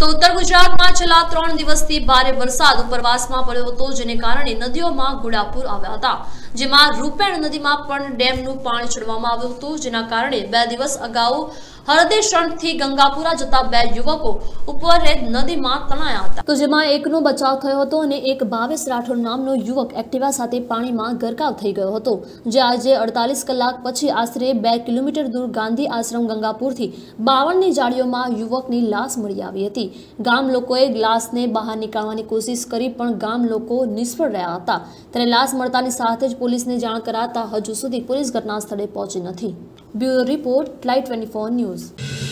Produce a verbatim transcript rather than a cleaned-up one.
તો ઉત્તર ગુજરાતમાં છેલ્લા ત્રણ દિવસથી ભારે વરસાદ ઉપરવાસમાં પડ્યો હતો, જેને કારણે નદીઓમાં ઘોડાપૂર આવ્યા હતા, જેમાં રૂપેણ નદીમાં પણ ડેમનું પાણી છોડવામાં આવ્યું હતું, જેના કારણે બે દિવસ અગાઉ હળદેશણથી ગંગાપુરા જતા બે યુવકો ઉપર નદીમાં તણાયા હતા, તો જેમાં એકનો બચાવ થયો હતો અને એક ભાવેશ રાઠોડ નામનો યુવક એક્ટિવા સાથે પાણીમાં ગરકાવ થઈ ગયો હતો, જે આજે અડતાલીસ કલાક પછી આશરે બે કિલોમીટર દૂર ગાંધી આશ્રમ ગંગાપુરથી બાવળની જાળીઓમાં યુવકની લાશ મળી આવી હતી। ગામ લોકોએ લાશને બહાર નીકાળવાની કોશિશ કરી, પણ ગામ લોકો નિષ્ફળ રહ્યા હતા, ત્યારે લાશ મળતાની સાથે જ પોલીસને જાણ કરાતા હજુ સુધી પોલીસ ઘટના સ્થળે પહોંચી નથી। Bureau report, live twenty four news.